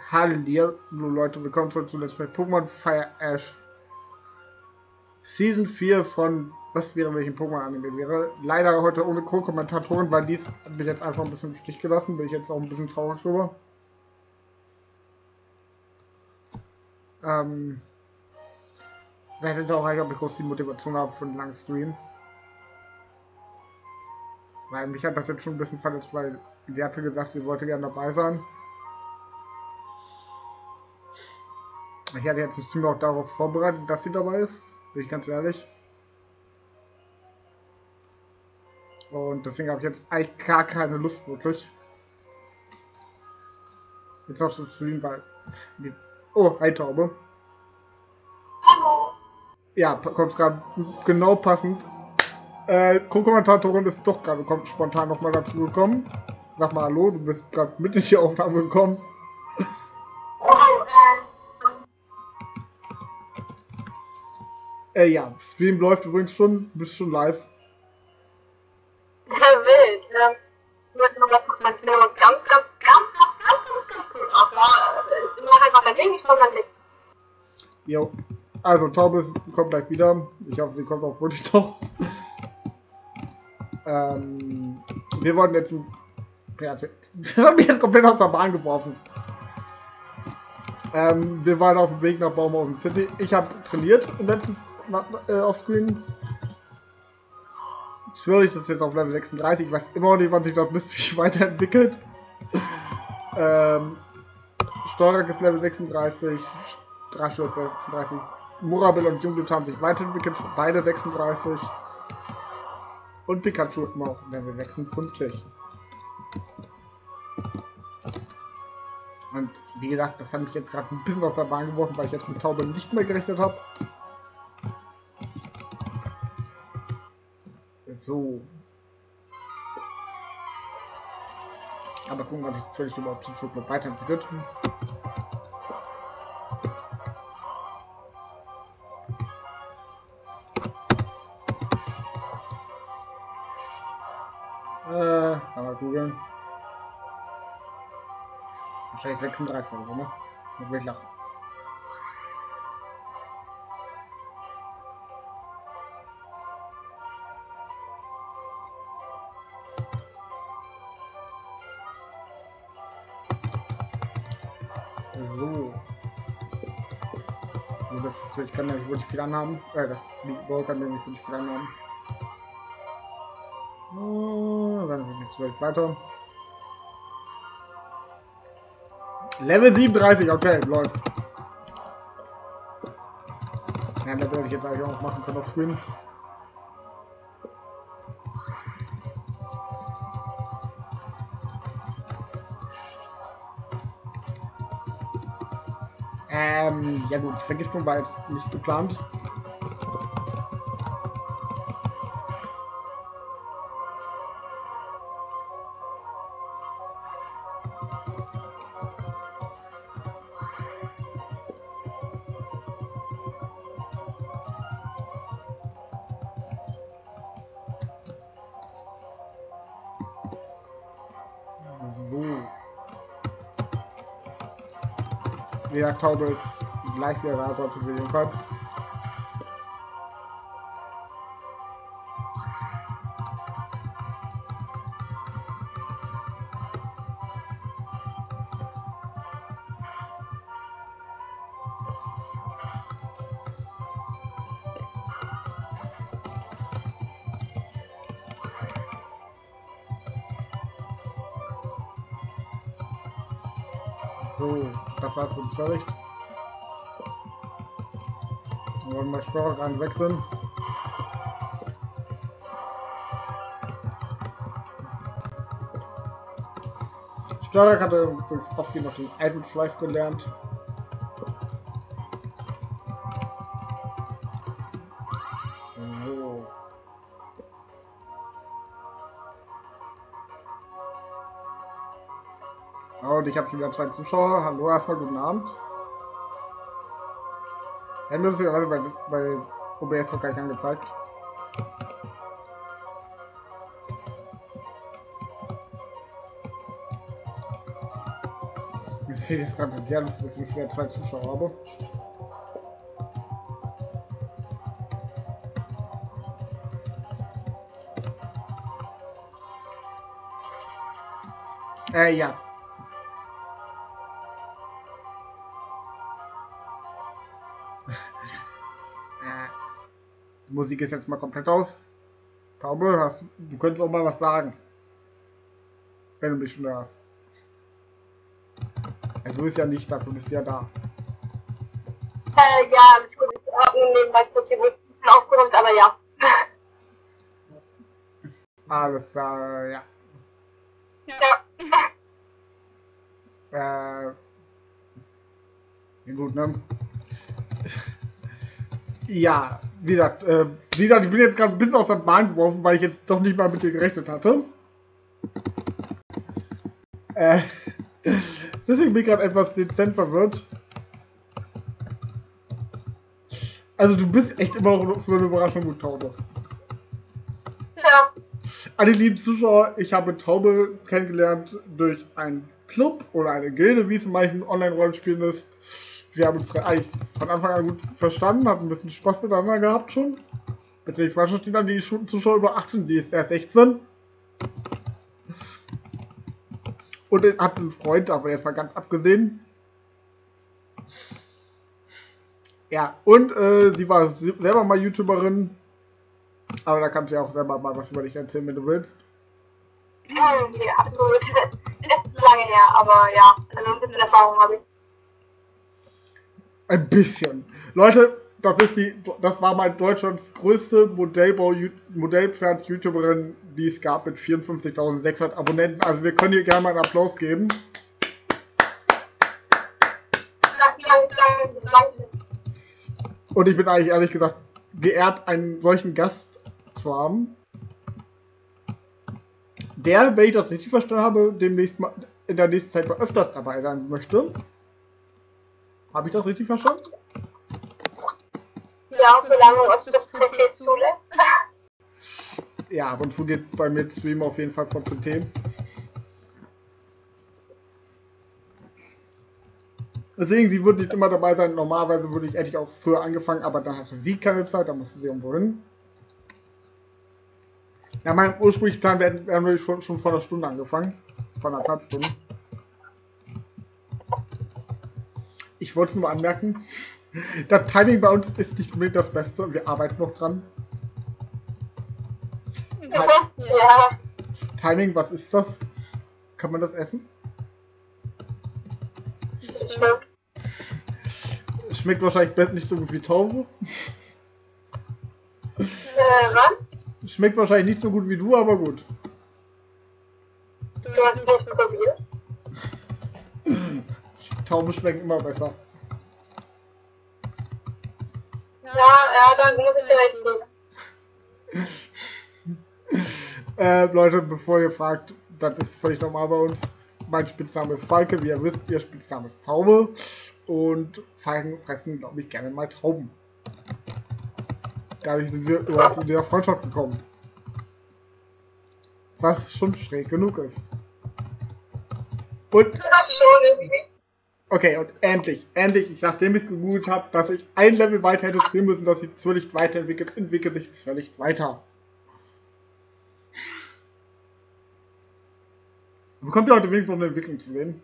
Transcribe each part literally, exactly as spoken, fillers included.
Hallo Leute, willkommen zurück zu Let's Play Pokémon Fire Ash Season vier von was wäre, welchen Pokémon Anime wäre. Leider heute ohne Co-Kommentatorin, weil dies hat mich jetzt einfach ein bisschen im Stich gelassen, bin ich jetzt auch ein bisschen traurig drüber. Ähm, ich weiß jetzt auch nicht, ob ich groß die Motivation habe für einen langen Stream. Weil mich hat das jetzt schon ein bisschen verletzt, weil sie hatte gesagt, sie wollte gerne dabei sein. Ich hatte jetzt im Stream auch darauf vorbereitet, dass sie dabei ist, bin ich ganz ehrlich. Und deswegen habe ich jetzt eigentlich gar keine Lust wirklich. Jetzt auf das Stream, weil... Oh, hi Taube. Ja, kommt gerade genau passend. Äh, Co-Kommentatorin ist doch gerade kommt spontan nochmal dazu gekommen. Sag mal hallo, du bist gerade mit in die Aufnahme gekommen. Äh, ja, Stream läuft übrigens schon, bist schon live. Wild, ähm, ich wollte noch was zu sagen, ich bin aber ganz, ganz, ganz, ganz, ganz, ganz, ganz kurz auf, ja, ist immer einfach ein Ding, ich komme dann weg. Jo, also Taube kommt gleich wieder, ich hoffe, sie kommt auch wirklich noch. ähm, wir wollten jetzt, ja, das hat mich jetzt komplett aus der Bahn geworfen. Ähm, wir waren auf dem Weg nach Baumhausen City, ich habe trainiert im letzten äh, Offscreen. Schwöre ich das jetzt auf Level sechsunddreißig. Ich weiß immer noch nicht, wann sich das mystisch weiterentwickelt. ähm, Steuerung ist Level sechsunddreißig, Drasche ist sechsunddreißig, Murabel und Jungblut haben sich weiterentwickelt, beide sechsunddreißig. Und Pikachu immer auch Level sechsundfünfzig. Und wie gesagt, das hat mich jetzt gerade ein bisschen aus der Bahn geworfen, weil ich jetzt mit Taube nicht mehr gerechnet habe. So. Aber gucken, was sich natürlich überhaupt zum Zug noch weiterentwickelt. Äh, mal googeln. Wahrscheinlich sechsunddreißig oder so, ne? Ich will lachen. So. Also das ist, ich kann nämlich wirklich viel anhaben. Äh, das Ball kann nämlich wirklich viel anhaben. Oh, dann sind sie zwölf weiter. Level siebenunddreißig, okay, läuft. Ja, das werde ich jetzt eigentlich auch machen können auf Screen. Ähm, ja gut, die Vergiftung war jetzt nicht geplant. So. Wie gesagt, Taube ist gleich wieder da, sollte sie jedenfalls. So, das war's mit dem Zwerg. Wir wollen mal Steuerung rein wechseln. Steuerung hatte übrigens Oski noch den Eisenschweif gelernt. So. Und ich habe schon wieder zwei Zuschauer. Hallo, erstmal guten Abend. Ja, lustigerweise bei, bei O B S noch gar nicht angezeigt. finde es gerade sehr lustig, dass ich wieder zwei Zuschauer habe. Äh, ja. äh, die Musik ist jetzt mal komplett aus. Taube, hast, du könntest auch mal was sagen. Wenn du mich schon hörst. Also ist ja nicht, dafür bist du ja da. Äh, ja, alles gut. Ich habe nur nebenbei kurz hier ein bisschen aufgeräumt, aber ja. Alles klar, ja. Ja. Äh. Ja, gut, ne? Ja, wie gesagt, äh, wie gesagt, ich bin jetzt gerade ein bisschen aus der Bahn geworfen, weil ich jetzt doch nicht mal mit dir gerechnet hatte. Äh. Deswegen bin ich gerade etwas dezent verwirrt. Also du bist echt immer noch für eine Überraschung gut, Taube. Ja. Alle lieben Zuschauer, ich habe Taube kennengelernt durch einen Club oder eine Gilde, wie es in manchen Online-Rollenspielen ist. Wir haben uns eigentlich von Anfang an gut verstanden, hatten ein bisschen Spaß miteinander gehabt schon. Natürlich falsch verstehen dann die Zuschauer über achtzehn, die ist erst sechzehn. Und er hat einen Freund, aber jetzt mal ganz abgesehen. Ja, und äh, sie war selber mal YouTuberin. Aber da kannst du ja auch selber mal was über dich erzählen, wenn du willst. Ja, gut. Das ist lange her, aber ja, also ein bisschen Erfahrung habe ich. Ein bisschen. Leute, das ist die, das war mal Deutschlands größte Modellbau, Modellpferd-YouTuberin, die es gab mit vierundfünfzigtausendsechshundert Abonnenten. Also wir können ihr gerne mal einen Applaus geben. Und ich bin eigentlich ehrlich gesagt geehrt, einen solchen Gast zu haben, der, wenn ich das richtig verstanden habe, demnächst mal in der nächsten Zeit mal öfters dabei sein möchte. Habe ich das richtig verstanden? Ja, solange uns das C T zulässt. Ja, ab und zu geht bei mir Stream auf jeden Fall von C T. Deswegen, sie würde nicht immer dabei sein. Normalerweise würde ich, hätte ich auch früher angefangen, aber dann hatte sie keine Zeit, da musste sie irgendwo hin. Ja, mein ursprünglicher Plan wäre wär wir schon, schon vor einer Stunde angefangen. Vor einer halben Stunde. Ich wollte es nur anmerken. Das Timing bei uns ist nicht unbedingt das Beste. Wir arbeiten noch dran. Ja. Timing, was ist das? Kann man das essen? Schmeckt. Schmeckt wahrscheinlich nicht so gut wie Taube. Äh, was? Schmeckt wahrscheinlich nicht so gut wie du, aber gut. Du hast nicht probiert? Tauben schmecken immer besser. Ja, ja, dann muss ich dir recht geben. Äh, Leute, bevor ihr fragt, das ist völlig normal bei uns. Mein Spitzname ist Falke, wie ihr wisst, ihr Spitzname ist Taube. Und Falken fressen, glaube ich, gerne mal Tauben. Dadurch sind wir überhaupt in dieser Freundschaft gekommen. Was schon schräg genug ist. Und, Das schon irgendwie. okay, und endlich, endlich, nachdem ich gegoogelt habe, dass ich ein Level weiter hätte spielen müssen, dass sich Zwielicht weiterentwickelt, entwickelt sich Zwielicht weiter. Bekommt ihr heute wenigstens noch eine Entwicklung zu sehen?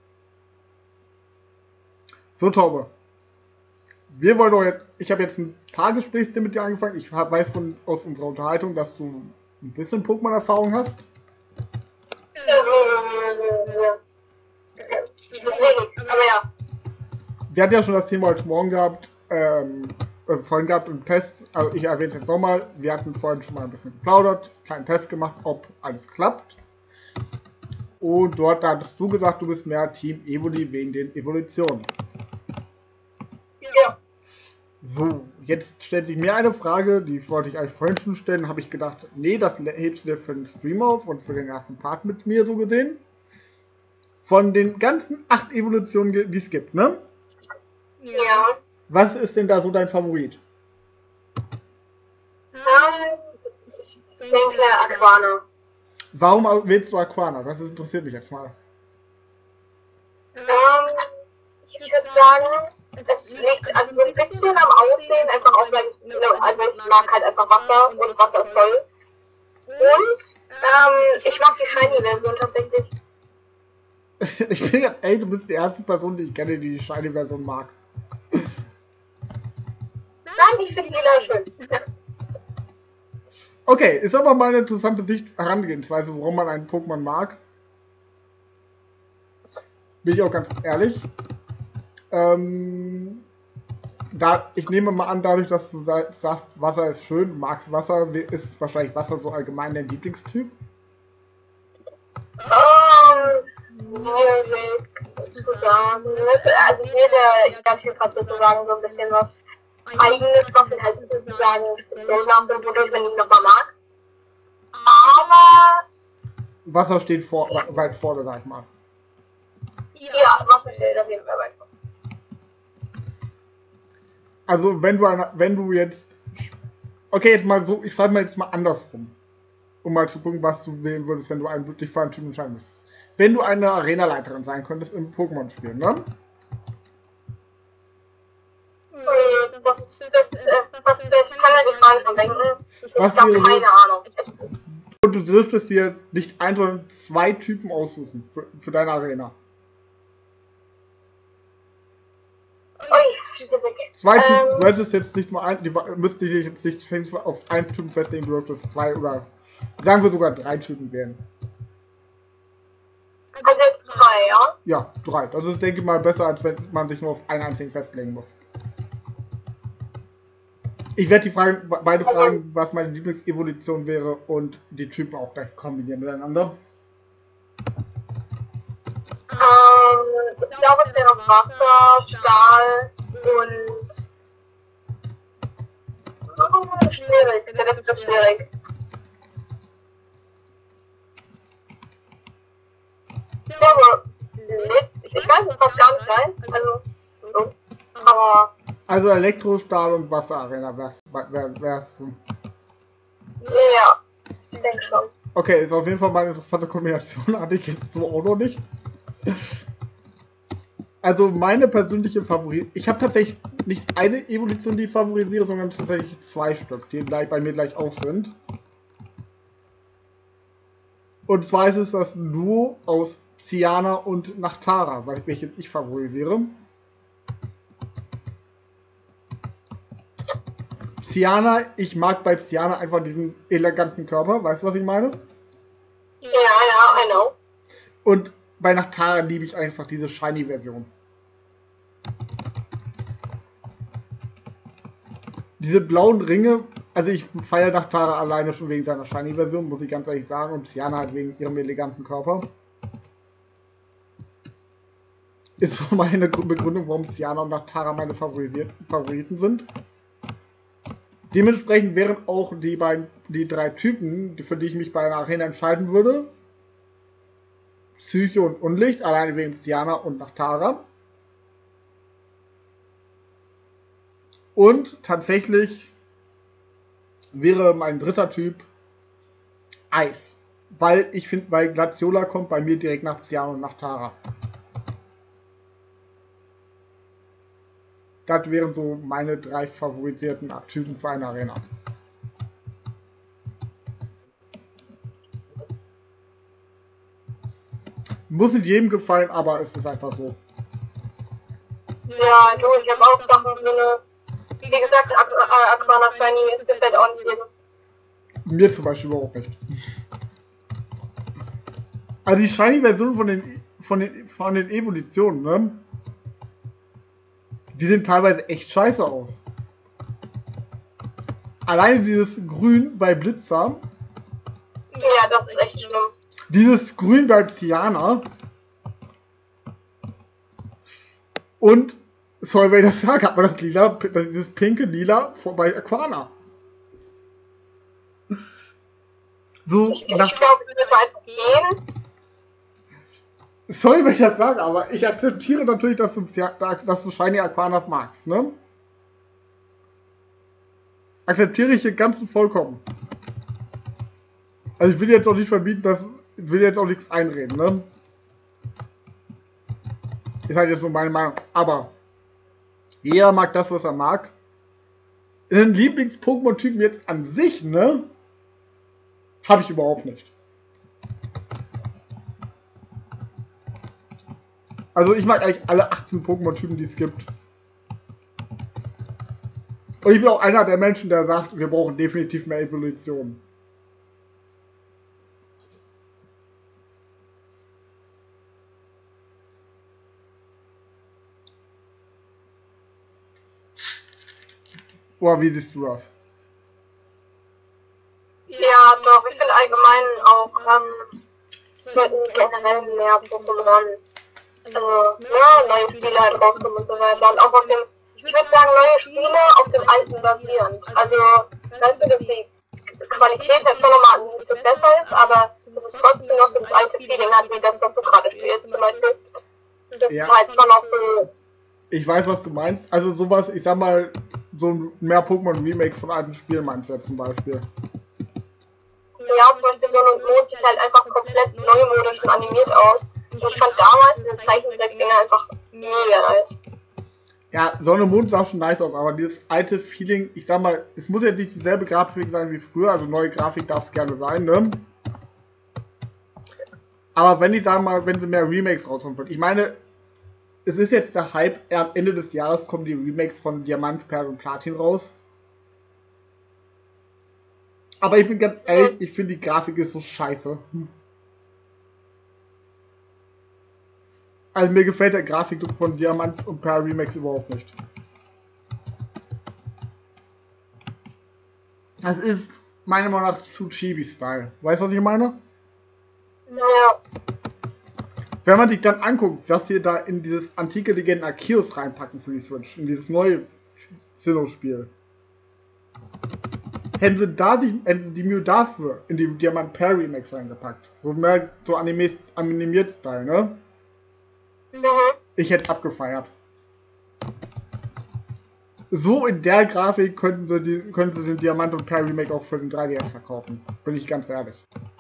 So, Taube. Wir wollen doch jetzt, ich habe jetzt ein paar Gesprächsthemen mit dir angefangen. Ich hab, weiß von aus unserer Unterhaltung, dass du ein bisschen Pokémon-Erfahrung hast. Aber ja. Wir hatten ja schon das Thema heute Morgen gehabt, ähm, äh, vorhin gehabt im Test, also ich erwähne es jetzt nochmal, wir hatten vorhin schon mal ein bisschen geplaudert, kleinen Test gemacht, ob alles klappt. Und dort hattest du gesagt, du bist mehr Team Evoli wegen den Evolutionen. Ja. So, jetzt stellt sich mir eine Frage, die wollte ich eigentlich vorhin schon stellen, habe ich gedacht, nee, das hebst du dir für den Stream auf und für den ersten Part mit mir so gesehen. Von den ganzen acht Evolutionen, die es gibt, ne? Ja. Was ist denn da so dein Favorit? Ähm, ich denke Aquana. Warum wählst du Aquana? Das interessiert mich jetzt mal. Ähm, liegt also so ein bisschen am Aussehen, einfach auch, weil ich, also ich mag halt einfach Wasser und Wasser ist toll. Und ähm, ich mag die Shiny-Version tatsächlich. Ich bin ja, ey, du bist die erste Person, die ich kenne, die die Shiny-Version mag. Nein, ich finde lila schön. Okay, ist aber mal eine interessante Sicht Herangehensweise, warum man einen Pokémon mag. Bin ich auch ganz ehrlich. Ähm, da, ich nehme mal an, dadurch, dass du sagst, Wasser ist schön, magst Wasser, ist wahrscheinlich Wasser so allgemein dein Lieblingstyp? Ähm, schwierig zu sagen. Also jeder, ich glaube, ich kann sozusagen so ein bisschen was Eigenes, was ihn halt sozusagen speziell macht und wodurch man ihn nochmal mag. Aber... Wasser steht vor, weit vorne, sag ich mal. Ja, Wasser steht auf jeden Fall weit vorne. Also wenn du eine, wenn du jetzt... Okay, jetzt mal so, ich frage mal jetzt mal andersrum. Um mal zu gucken, was du wählen würdest, wenn du einen wirklich für einen Typ entscheiden müsstest. Wenn du eine Arenaleiterin sein könntest im Pokémon-Spiel, ne? Das, das, das, das, ich kann ja die Frage schon denken. Ich Was habe wäre- keine Ahnung. Und du dürftest dir nicht ein, sondern zwei Typen aussuchen für, für deine Arena. Ui, schwierig. Zwei Ähm. Typen, du hättest jetzt nicht nur ein, die müsste dich jetzt nicht auf einen Typen festlegen, du dürftest zwei oder sagen wir sogar drei Typen wählen. Also jetzt drei, ja? Ja, drei. Das ist, denke ich mal, besser, als wenn man sich nur auf einen einzigen festlegen muss. Ich werde die Fragen, beide fragen, was meine Lieblingsevolution wäre und die Typen auch gleich kombinieren miteinander. Ähm, ich glaube, es wäre Wasser, Stahl und... Oh, schwierig, der wird so schwierig. Ich glaube, Blitz, ich weiß es fast gar nicht sein, also, so. Aber, Also Elektro, Stahl und Wasserarena wärst, wär, wärst du. ja, ich denke schon. Okay, ist auf jeden Fall mal eine interessante Kombination, hatte ich jetzt so auch noch nicht. Also meine persönliche Favorit, ich habe tatsächlich nicht eine Evolution, die ich favorisiere, sondern tatsächlich zwei Stück, die gleich bei mir gleich auf sind. Und zwar ist es das Duo aus Psyana und Nachtara, welches ich favorisiere. Psyana, ich mag bei Psyana einfach diesen eleganten Körper, weißt du, was ich meine? Ja, ja, I know. Und bei Nachtara liebe ich einfach diese Shiny-Version. Diese blauen Ringe, also ich feiere Nachtara alleine schon wegen seiner Shiny-Version, muss ich ganz ehrlich sagen, und Psyana halt wegen ihrem eleganten Körper. Ist so meine Begründung, warum Psyana und Nachtara meine Favoriten sind. Dementsprechend wären auch die beiden, die drei Typen, für die ich mich bei einer Arena entscheiden würde, Psyche und Unlicht, alleine wegen Psyana und Nachtara. Und tatsächlich wäre mein dritter Typ Eis. Weil ich finde, weil Glaciola kommt bei mir direkt nach Psyana und Nachtara. Das wären so meine drei favorisierten Typen für eine Arena. Muss nicht jedem gefallen, aber es ist einfach so. Ja, du, ich habe auch Sachen drin. Wie gesagt, Aqu Aqu Aquana Shiny gefällt auch nicht jedem. Mir zum Beispiel überhaupt nicht. Also die Shiny-Version von den, von, den, von den Evolutionen, ne? Die sehen teilweise echt scheiße aus. Alleine dieses Grün bei Blitzer. Ja, das ist echt schlimm. Dieses Grün bei Psyana. Und, sorry, wenn ich das sage, aber das Lila, das, dieses pinke Lila bei Aquana. So, Ich, nach, ich glaube, wir müssen einfach gehen. sorry, wenn ich das sage, aber ich akzeptiere natürlich, dass du, dass du Shiny Aquana magst, ne? Akzeptiere ich hier ganz und vollkommen. Also ich will jetzt auch nicht verbieten, dass ich will jetzt auch nichts einreden, ne? Ist halt jetzt so meine Meinung. Aber Jeder mag das, was er mag. Einen Lieblings-Pokémon-Typen jetzt an sich, ne? Habe ich überhaupt nicht. Also ich mag eigentlich alle achtzehn Pokémon-Typen, die es gibt. Und ich bin auch einer der Menschen, der sagt, wir brauchen definitiv mehr Evolution. Oder wie siehst du das? Ja, doch, ich finde allgemein auch, ähm, es sollten generell mehr Pokémon, also, ja, neue Spiele halt rauskommen und so weiter. Und auch auf dem, ich würde sagen, neue Spiele auf dem alten basierend. Also, weißt du, dass die Qualität halt schon nochmal ein bisschen besser ist, aber dass es trotzdem noch das alte Feeling hat, wie das, was du gerade spielst, zum Beispiel. Das Ja. ist halt schon noch so. Ich weiß, was du meinst. Also sowas, ich sag mal, so mehr Pokémon-Remakes von alten Spielen meinst du ja zum Beispiel. Ja, zum Beispiel so ein Mond sieht halt einfach komplett neumodisch und animiert aus. Und ich fand damals diese Zeichentrick-Dinger einfach mega nice. Ja, Sonne und Mond sah schon nice aus, aber dieses alte Feeling, ich sag mal, es muss ja nicht dieselbe Grafik sein wie früher, also neue Grafik darf es gerne sein, ne? Aber wenn ich sag mal, wenn sie mehr Remakes rauskommen würden, ich meine, es ist jetzt der Hype, am Ende des Jahres kommen die Remakes von Diamant, Perl und Platin raus. Aber ich bin ganz ehrlich, ich finde die Grafik ist so scheiße. Also mir gefällt der Grafikdruck von Diamant und Perl Remakes überhaupt nicht. Das ist meiner Meinung nach zu Chibi-Style. Weißt du, was ich meine? Ja. Wenn man sich dann anguckt, was sie da in dieses antike Legenden Arceus reinpacken für die Switch, in dieses neue Sinnoh-Spiel. Hätten sie da die, hätten sie die Mühe dafür in die Diamant Perl Remakes reingepackt. So mehr so animiert, animiert Style, ne? Mhm. Ich hätte es abgefeiert. So in der Grafik könnten sie, die, könnten sie den Diamant und Perl Remake auch für den drei D S verkaufen. Bin ich ganz ehrlich.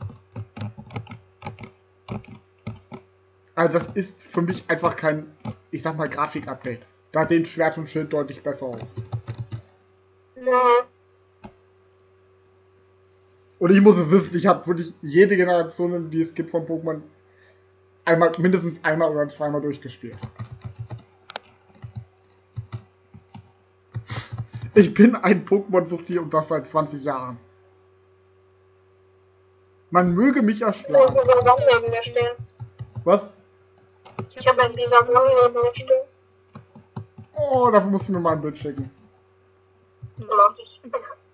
Also das ist für mich einfach kein, ich sag mal, Grafik-Update. Da sehen Schwert und Schild deutlich besser aus. Mhm. Und ich muss es wissen, ich habe wirklich jede Generation, die es gibt von Pokémon, einmal, mindestens einmal oder zweimal durchgespielt. Ich bin ein Pokémon-Suchti und das seit zwanzig Jahren. Man möge mich Ich habe erschlagen. dieser Sachen neben mir stehen. Was? Ich habe halt dieser Sachen neben mir stehen. Oh, dafür musst du mir mal ein Bild schicken. Mach ich.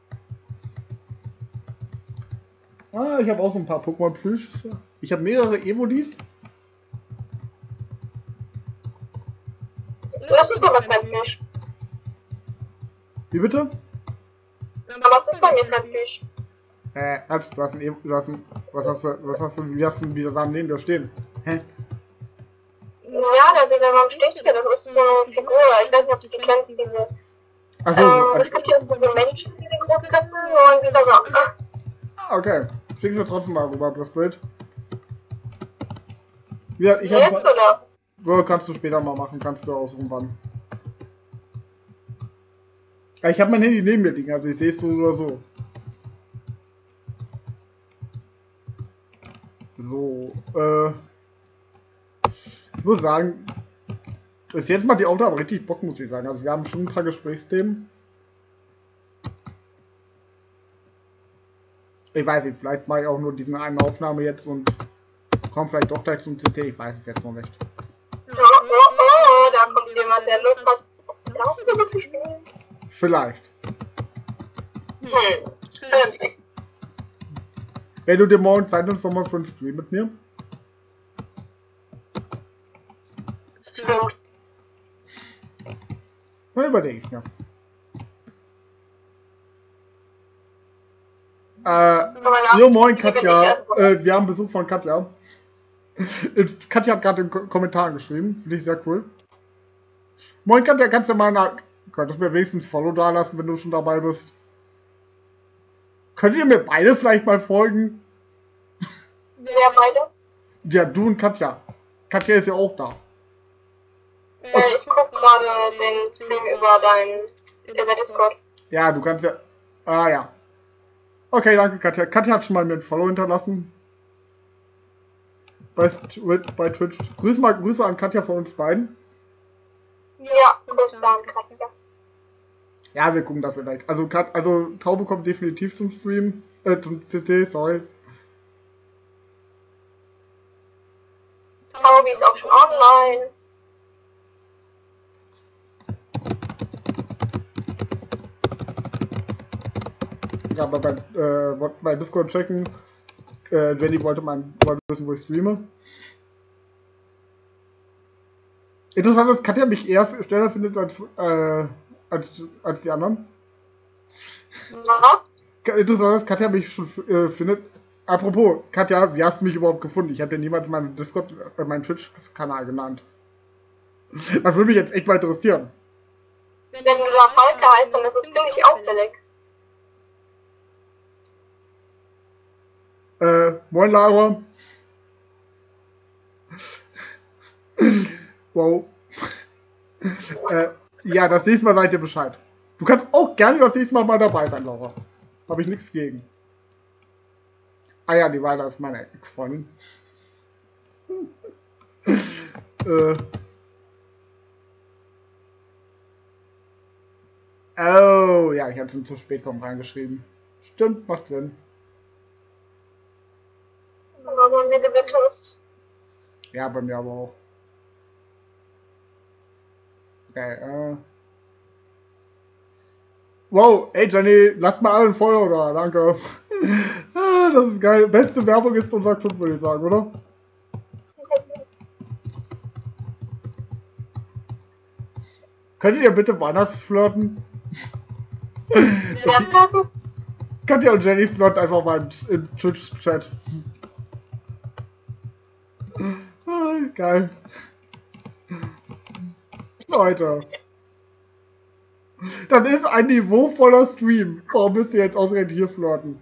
Ah, ich habe auch so ein paar Pokémon-Plüschs. Ich habe mehrere Evolis. Das ist aber kein Fisch. Wie bitte? Aber was ist bei mir kein Fisch? Äh, halt, du hast ein Evo, du hast ein, was hast du, was hast du, wie hast du dieser Samen neben dir stehen? Hä? Ja, der dieser Samen steht hier. Das ist so eine Figur. Ich weiß nicht, ob du die kennst, diese. Achso, Ähm, es gibt ja so Menschen, die den großen Köpfen und dieser Samen. ah, okay. Schickst du mir trotzdem mal rüber, das Bild. Ja, ich Jetzt hab, oder? ja, kannst du später mal machen, kannst du aussuchen, wann. Ja, ich habe mein Handy neben mir liegen, also ich sehe es so oder so. So, äh. Ich muss sagen, bis jetzt macht die Aufnahme richtig Bock, muss ich sagen. Also wir haben schon ein paar Gesprächsthemen. Ich weiß nicht, vielleicht mache ich auch nur diese eine Aufnahme jetzt und komme vielleicht doch gleich zum C T, ich weiß es jetzt noch nicht. Oh, oh, oh, da kommt jemand, der Lust hat, darüber zu spielen. Vielleicht. Hm. Irgendwie. Wenn du dir morgen Zeit nimmst, nochmal für einen Stream mit mir. Stimmt. Dann überlege ich es mir. Äh, jo, moin Katja. Äh, wir haben Besuch von Katja. Katja hat gerade in den Kommentaren geschrieben. Finde ich sehr cool. Moin Katja, kannst du mal nach... Könntest du mir wenigstens Follow da lassen, wenn du schon dabei bist? Könnt ihr mir beide vielleicht mal folgen? Wer beide? Ja, du und Katja. Katja ist ja auch da. Äh, ich guck grad. gerade den Stream über dein über Discord. Ja, du kannst ja... Ah, ja. Okay, danke, Katja. Katja hat schon mal mir ein Follow hinterlassen. Bei, bei Twitch. Grüße, mal, Grüße an Katja von uns beiden. Ja, Grüße an Katja. Ja, wir gucken das vielleicht. Also, Kat, also Taube kommt definitiv zum Stream. Äh, zum C T, sorry. Taubi ist auch schon online. Ja, aber bei, äh, bei Discord checken. Äh, Jenny wollte mal wollte wissen, wo ich streame. Interessant ist, Katja mich eher schneller findet als, äh, als, als die anderen. Was? Interessant ist, Katja mich schon äh, findet. Apropos, Katja, wie hast du mich überhaupt gefunden? Ich habe dir niemand meinen Discord, äh, meinen Twitch-Kanal genannt. Das würde mich jetzt echt mal interessieren. Wenn du da Falke heißt, dann ist es ziemlich auffällig. Äh, moin Lara. Wow. äh, ja, das nächste Mal seid ihr Bescheid. Du kannst auch gerne das nächste Mal mal dabei sein, Laura. Habe ich nichts gegen. Ah ja, die Weile ist meine Ex-Freundin. äh. Oh, ja, ich habe es zu spät kommen reingeschrieben. Stimmt, macht Sinn. Aber wenn wir gewittet. Ja, bei mir aber auch. Okay, äh. Wow, ey Jenny, lasst mal alle ein Follow da, danke. Ah, das ist geil. Beste Werbung ist unser Club, würde ich sagen, oder? Könntet ihr bitte woanders flirten? Wer flirten? Katja und Jenny flirten einfach mal im Twitch-Chat. Ah, geil. Leute. Das ist ein niveauvoller Stream. Warum müsst ihr jetzt ausgerechnet hier flirten?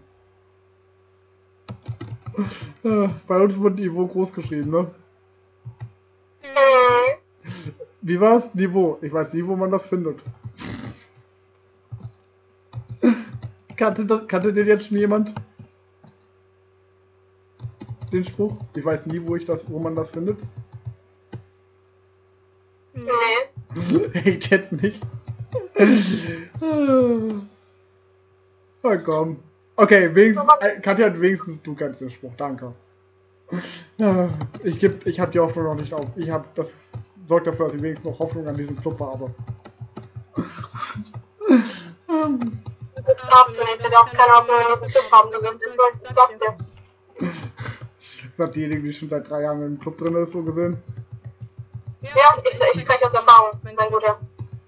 Bei uns wird Niveau groß geschrieben, ne? Mhm. Wie war's? Niveau. Ich weiß nie, wo man das findet. Kannte, kannte den jetzt schon jemand? Den Spruch? Ich weiß nie, wo ich das, wo man das findet. Nee. Ich jetzt nicht. Oh, komm. Okay, wenigstens, äh, Katja, wenigstens du kennst den Spruch, danke. Ich, geb, ich habe die Hoffnung noch nicht auf. Ich habe das sorgt dafür, dass ich wenigstens noch Hoffnung an diesen Club habe. Das darfst du nicht, du darfst keine Hoffnung an diesen Club haben, du wirst das sagst dir. Das hat diejenige, die schon seit drei Jahren im Club drin ist, so gesehen. Ja, ich, ich spreche aus Erfahrung, mein Guter.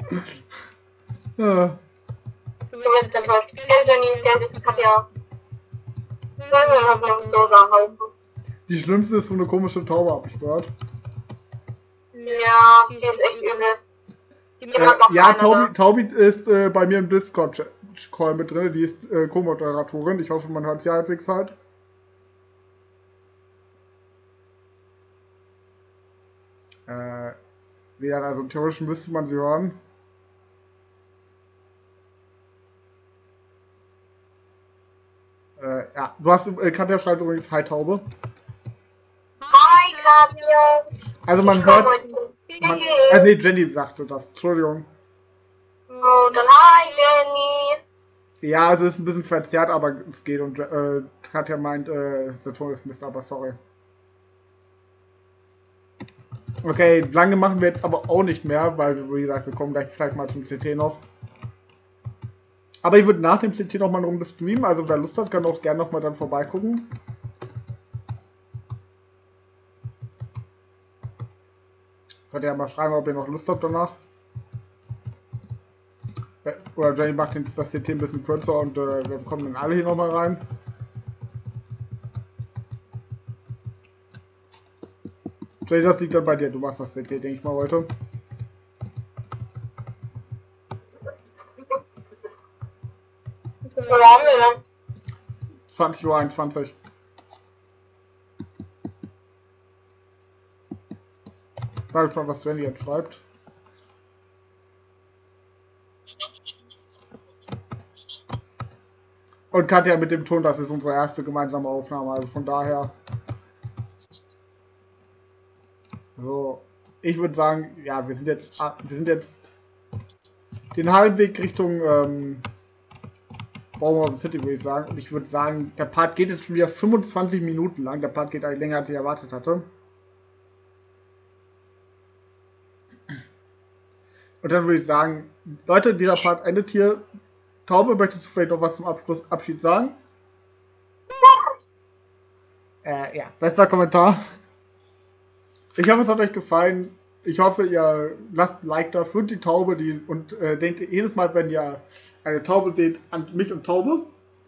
Ja. Du wirst enttäuscht. Geld Jenny, Geld ist Katja. Sollen wir noch so sagen? Die schlimmste ist so eine komische Taube, hab ich gehört. Ja, die ist echt übel. Die Äh, ja, Taubi, Taubi ist äh, bei mir im Discord-Call mit drin. Die ist äh, Co-Moderatorin. Ich hoffe, man hört sie halbwegs halt. Äh, ja, also theoretisch müsste man sie hören. Äh, ja, du hast, äh, Katja schreibt übrigens Hi Taube. Hi Katja! Also man Ich hört, komm heute. man, äh, nee, Jenny sagte das, Entschuldigung. Oh, dann hi Jenny! Ja, also es ist ein bisschen verzerrt, aber es geht und äh, Katja meint, äh, der Ton ist Mist, aber sorry. Okay, lange machen wir jetzt aber auch nicht mehr, weil, wie gesagt, wir kommen gleich vielleicht mal zum C T noch. Aber ich würde nach dem C T noch mal eine Runde streamen, also wer Lust hat, kann auch gerne noch mal dann vorbeigucken. Könnt ihr ja mal schreiben, ob ihr noch Lust habt danach. Oder Jenny macht das C T ein bisschen kürzer und äh, wir kommen dann alle hier noch mal rein. Jenny, das liegt dann bei dir, du machst das C T, denke ich mal, heute. Wo waren wir denn? zwanzig Uhr einundzwanzig. Mal gespannt, was Jenny jetzt schreibt. Und Katja mit dem Ton, das ist unsere erste gemeinsame Aufnahme, also von daher. So, ich würde sagen, ja, wir sind jetzt, wir sind jetzt den halben Weg Richtung ähm, Baumhausen City, würde ich sagen. Und ich würde sagen, der Part geht jetzt schon wieder fünfundzwanzig Minuten lang. Der Part geht eigentlich länger, als ich erwartet hatte. Und dann würde ich sagen, Leute, dieser Part endet hier. Taube, möchtest du vielleicht noch was zum Abschluss, Abschied sagen? Äh, ja, bester Kommentar. Ich hoffe, es hat euch gefallen. Ich hoffe, ihr lasst ein Like da für die Taube die, und äh, denkt jedes Mal, wenn ihr eine Taube seht, an mich und Taube.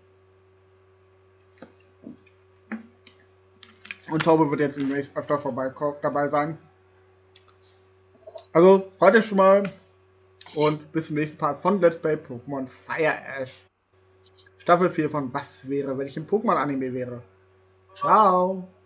Und Taube wird jetzt demnächst öfter vorbei dabei sein. Also, heute schon mal und bis zum nächsten Part von Let's Play Pokémon Fire Ash. Staffel vier von Was wäre, wenn ich im Pokémon-Anime wäre. Ciao!